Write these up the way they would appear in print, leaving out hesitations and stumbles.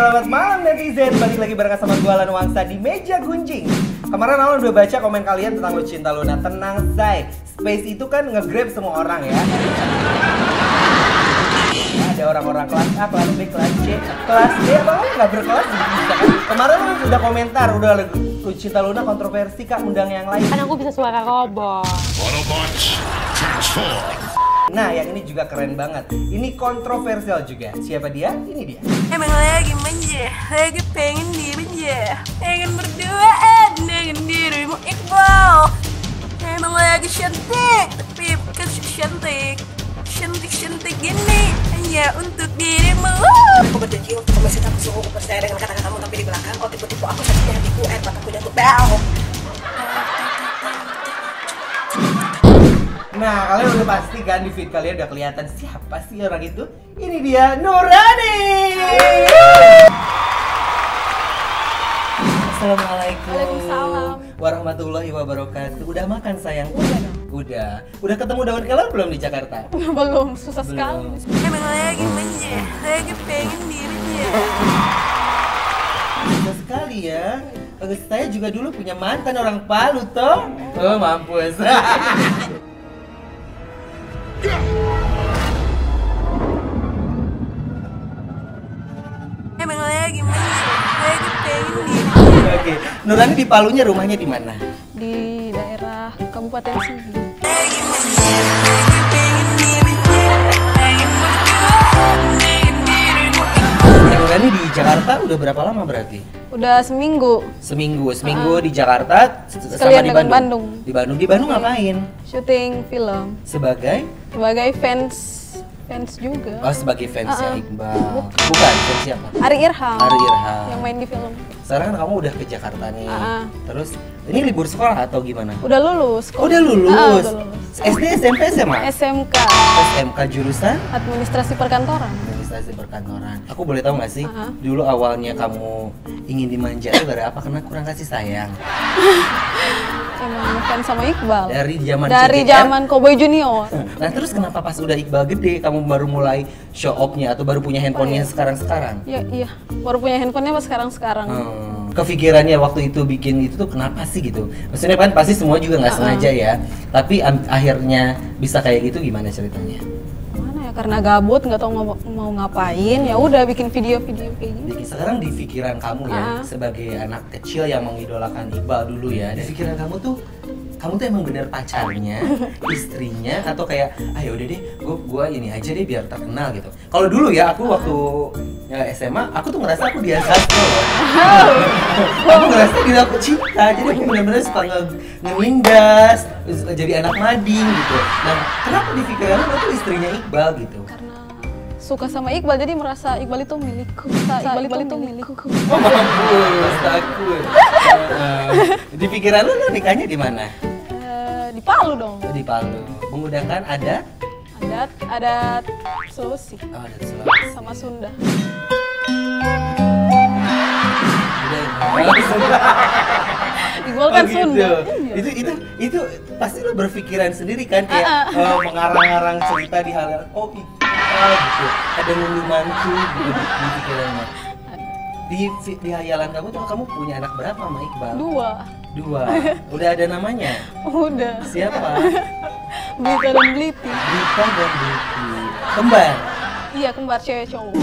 selamat malam netizen. Balik lagi bareng sama gue Alan Wangsa di Meja Gunjing. Kemarin Alan udah baca komen kalian tentang Lucinta Luna. Tenang say, space itu kan nge-grab semua orang ya. Ada orang-orang kelas A, kelas B, kelas C, kelas D, apa lagi nggak berkelas bisa. Kemarin lu udah komentar, udah Lucinta Luna kontroversi kak, undang yang lain. Kan aku bisa suara robot. Autobots transform. Nah, yang ini juga keren banget. Ini kontroversial juga. Siapa dia? Ini dia. Emang lagi manja, lagi pengen dimanja, pengen berduaan dengan dirimu Iqbal. Emang lagi cantik, tapi bukan cantik gini hanya untuk dirimu. Aku berjanji untuk memesin aku sungguh percaya dengan kata-katamu, tapi di belakang kau tipu-tipu aku sakitnya hatiku, air mataku jatuh bel. Nah, kalian udah pasti kan di feed kalian udah kelihatan siapa sih orang itu? Ini dia Nurani. Assalamualaikum. Waalaikumsalam. Warahmatullahi wabarakatuh. Udah makan sayang? Udah dong. Udah ketemu daun kelor belum di Jakarta? Belum, susah sekali. Emang lagi manja, lagi pengen dimanja. Susah sekali ya. Saya juga dulu punya mantan orang Palu toh. Oh mampus. Emang lagi manja, lagi pengen dimanja. Oke, Nurani di Palunya rumahnya di mana? Di daerah Kabupaten Sigi. Lagi manja, lagi pengen dimanja, pengen berduaan dengan dirimu. Nurani di Jakarta udah berapa lama berarti? Udah seminggu Seminggu di Jakarta sama sekalian di dengan Bandung. Bandung. Di Bandung ngapain? Syuting film. Sebagai? Sebagai fans juga. Oh, sebagai fansnya Iqbal. Bukan, fans siapa? Ari Irham. Ari Irham. Yang main di film. Sekarang kan kamu udah ke Jakarta nih. Ah. Terus ini libur sekolah atau gimana? Udah lulus. Oh, udah lulus. Udah lulus. SD, SMP, SMA? SMK. SMK jurusan? Administrasi Perkantoran. Administrasi Perkantoran. Aku boleh tahu nggak sih, Ah. dulu awalnya kamu ingin dimanja itu gara apa? Karena kurang kasih sayang. Emang fans sama Iqbal. Dari zaman Cowboy Junior. Nah terus kenapa pas udah Iqbal gede kamu baru mulai show off-nya atau baru punya handphonenya sekarang-sekarang? Iya. Baru punya handphonenya pas sekarang-sekarang. Kepikirannya waktu itu bikin itu tuh kenapa sih gitu? Maksudnya kan pasti semua juga nggak sengaja ya. Tapi akhirnya bisa kayak gitu gimana ceritanya? Mana ya? Karena gabut nggak tahu mau ngapain. Ya udah bikin video-video kayak gini. Sekarang di pikiran kamu ya sebagai anak kecil yang mengidolakan Iqbal dulu ya. Di pikiran kamu tuh emang bener pacarnya, istrinya, atau kayak ayo udah deh, gua ini aja deh biar terkenal gitu. Kalau dulu ya aku waktu SMA, aku tuh ngerasa aku biasa loh. Aku ngerasa diri aku cinta, jadi aku bener-bener suka ngelindas, jadi anak mading gitu. Nah, kenapa di pikiran aku tuh istrinya Iqbal gitu? Karena suka sama Iqbal jadi merasa Iqbal itu milikku. Iqbal itu milikku. Oh mampus, takut. Di pikiran lu nikahnya di mana? Di Palu dong. Di Palu. Menggunakan adat Sulawesi. Oh, adat Sulawesi. Sama Sunda. Iqbal kan gitu. Sunda. Itu pasti lo berpikiran sendiri kan kayak mengarang-arang cerita di hal gitu. Ada lulu mantu gitu di pikirannya. Di hayalan kamu tuh kamu punya anak berapa sama Iqbal? Dua. Udah ada namanya? Udah. Siapa? Blita dan Bliti. Blita dan Bliti. Kembar? Iya, kembar cewek cowok.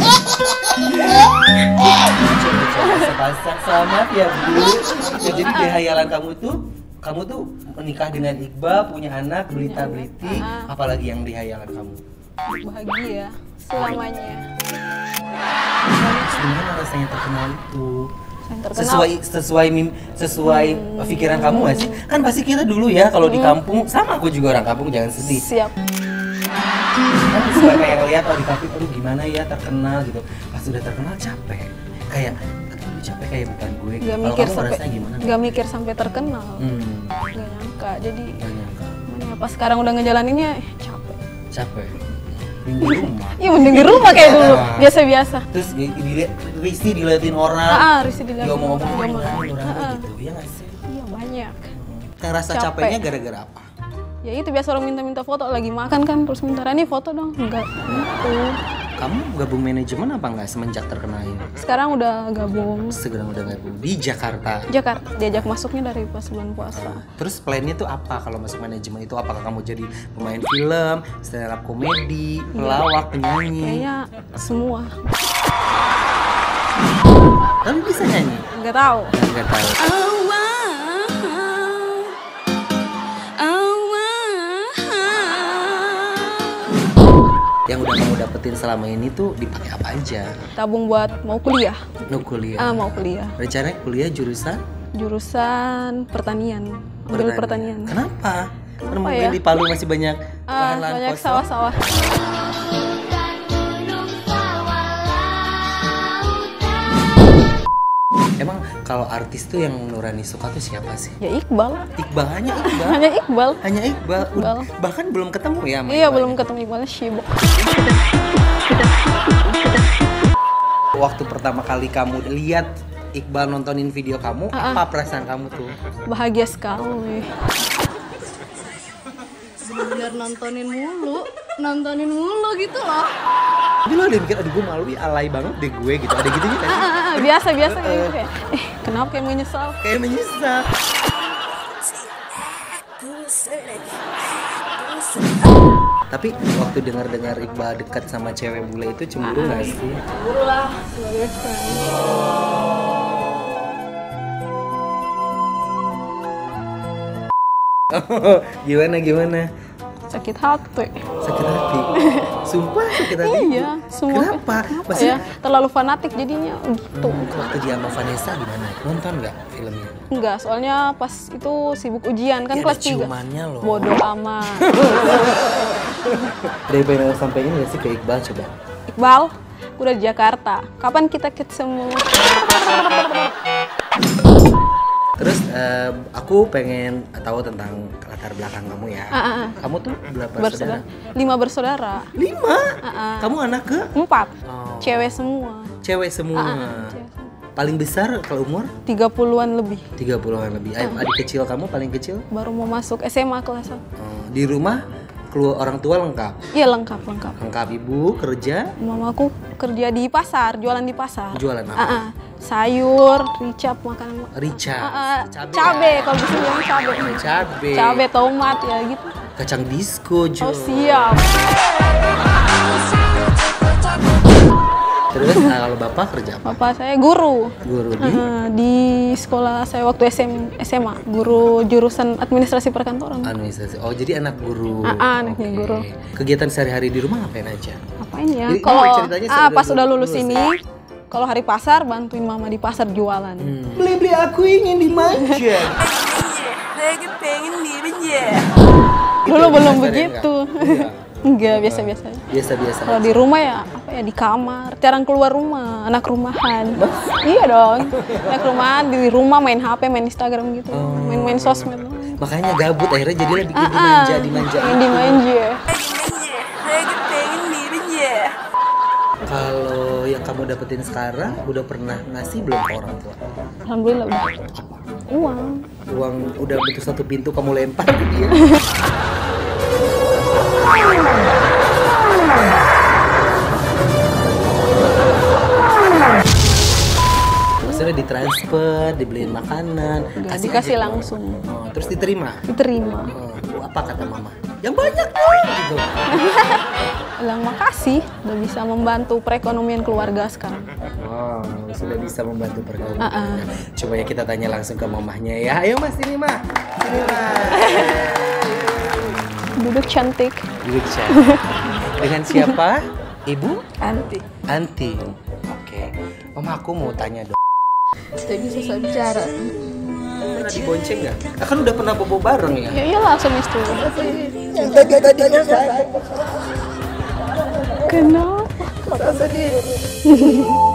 Cewek-cewek sepasang, selamat ya Bu. Ya, jadi di hayalan kamu tuh menikah dengan Iqbal, punya anak, Blita Bliti, apalagi yang di hayalan kamu? Bahagia selamanya. Gimana rasanya terkenal itu? Terkenal. Sesuai pikiran kamu nggak sih? Kan pasti kita dulu ya kalau di kampung, sama aku juga orang kampung, jangan sedih. Siap. Kan suka kayak ngeliat di kampung, aduh gimana ya terkenal gitu. Pas udah terkenal capek, kayak aduh capek kayak bukan gue. Kalau kamu rasanya gimana? Gak mikir sampai terkenal. Gak nyangka. Jadi Gak nyangka. mana pas sekarang udah ngejalaninnya Capek. Di rumah. Iya mending di rumah kayak dulu, biasa-biasa. Terus Risti diliatin orang. Risi dilihat. Dia ngomong gitu, ya nggak sih? Iya banyak. Kan rasa Capek. capeknya gara-gara apa? Ya itu biasa orang minta-minta foto lagi makan kan, terus minta Rani foto dong. Enggak gitu. Kamu gabung manajemen apa nggak semenjak terkenal ini? Sekarang udah gabung. Segera udah gabung di Jakarta. Jakarta, diajak masuknya dari pas bulan puasa. Terus plannya tuh apa kalau masuk manajemen itu? Apakah kamu jadi pemain film, stand up komedi, pelawak, penyanyi? Kayaknya semua. Kamu bisa nyanyi? Nggak tahu. Nggak tahu. Yang udah kamu dapetin selama ini tuh dipakai apa aja? Tabung buat mau kuliah. Mau kuliah. Mau kuliah. Rencananya kuliah jurusan? Jurusan pertanian. Ambil pertanian. Kenapa? Karena Kenapa mungkin ya? di Palu masih banyak lahan-lahan Banyak kosong. sawah-sawah. Emang kalau artis tuh yang Nurani suka tuh siapa sih? Ya Iqbal. Iqbal, hanya Iqbal. Hanya Iqbal. Hanya Iqbal. Iqbal. Bahkan belum ketemu ya sama Iya, Iqbalnya? belum ketemu Iqbalnya sibuk. Waktu pertama kali kamu lihat Iqbal nontonin video kamu, apa perasaan kamu tuh? Bahagia sekali. Bener-bener nontonin mulu gitu loh. Tapi lo udah mikir, aduh gue malu ya, alay banget deh gue gitu. Ada gitunya kan? Biasa kayak gitu kayak. Kenapa kayak menyesal? Kayak menyesal. Tapi waktu dengar-dengar Iqbal dekat sama cewek bule itu cemburu nggak sih? Cemburu lah, sebagai friend. Gimana? Sakit hati. Sakit hati. Sumpah sakit hati. Iya, semua. Kenapa? Ya, Maksudnya terlalu fanatik jadinya gitu. waktu dia sama Vanessa gimana? Nonton nggak filmnya? Enggak, soalnya pas itu sibuk ujian kan Ya, kelas ada 3. ciumannya loh. Bodoh amat. Ada yang pengen sampaikan nggak sih ke Iqbal coba? Iqbal, aku udah di Jakarta. Kapan kita ketemu? Terus aku pengen tahu tentang latar belakang kamu ya. Kamu tuh berapa saudara? 5 bersaudara. 5? Kamu anak ke? 4. Oh. Cewek semua. Cewek semua. Paling besar kalau umur? 30-an lebih. 30-an lebih. Adik kecil kamu paling kecil? Baru mau masuk SMA kelas 1. Di rumah keluar orang tua lengkap? Iya, lengkap. Lengkap, ibu kerja? Mamaku kerja di pasar, jualan di pasar. Jualan apa? Sayur, ricap, makanan. Rica? Cabe, kalau bisa bilang cabe. Cabe. Cabe, tomat, ya gitu. Kacang disco, Jo. Oh, siap. Terus kalau bapak kerja apa? Bapak saya guru. Guru di? Di sekolah saya waktu SMA, guru jurusan administrasi perkantoran. Administrasi. Oh, jadi anak guru. Anaknya Oke. guru. Kegiatan sehari-hari di rumah ngapain aja? Apain ya? Jadi, Kalau ceritanya sudah pas udah lulus lulus ini, kalau hari pasar bantuin mama di pasar jualan. Beli-beli aku ingin dimanja. Lagi pengen dimanja. Dulu Gitu, belum biasanya begitu. enggak? Enggak, biasa-biasa aja. Biasa-biasa. Kalau di rumah ya apa ya, di kamar, jarang keluar rumah, anak rumahan. Iya dong. Anak rumahan di rumah main HP, main Instagram gitu. Main-main sosmed. Makanya gabut akhirnya jadilah bikin dimanja. Main dimanja. Lagi pengen dimanja. Kalau yang kamu dapetin sekarang udah pernah ngasih belum ke orang tua? Alhamdulillah udah. Uang. Uang udah betul satu pintu kamu lempar ke dia. Maksudnya ditransfer, dibeliin makanan, Enggak, kasih dikasih aja. langsung. Oh, terus diterima. Diterima. Oh, apa kata mama? Yang banyak dong gitu. Bilang makasih udah bisa membantu perekonomian keluarga sekarang. Wow, sudah bisa membantu perekonomian. Coba ya kita tanya langsung ke mamahnya ya. Ayo Mas, sini Mas. Sini Mas. Duduk cantik. Duduk chat. Dengan siapa? Ibu? Cantik. Anti. Oke. Om, aku mau tanya dong. Tidak bisa saya bicara. Pernah dibonceng nggak? Kan udah pernah bobo bareng ya? Ya iyalah semester. Kenapa?